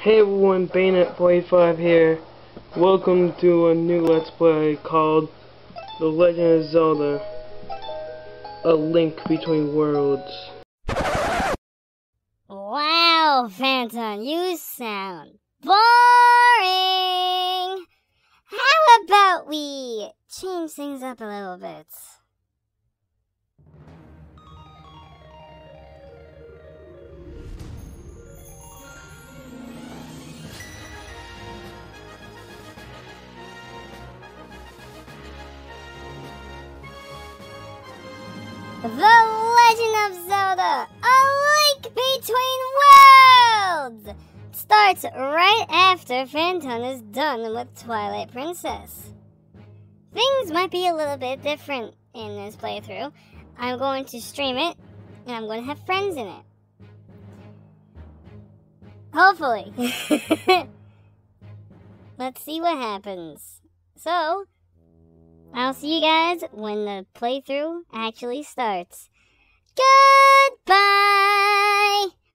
Hey everyone, Bayonet45 here. Welcome to a new Let's Play called The Legend of Zelda: A Link Between Worlds. Wow, Phantom, you sound boring! How about we change things up a little bit? The Legend of Zelda: A Link Between Worlds starts right after Phantom is done with Twilight Princess. Things might be a little bit different in this playthrough. I'm going to stream it, and I'm going to have friends in it. Hopefully. Let's see what happens. So, I'll see you guys when the playthrough actually starts. Goodbye!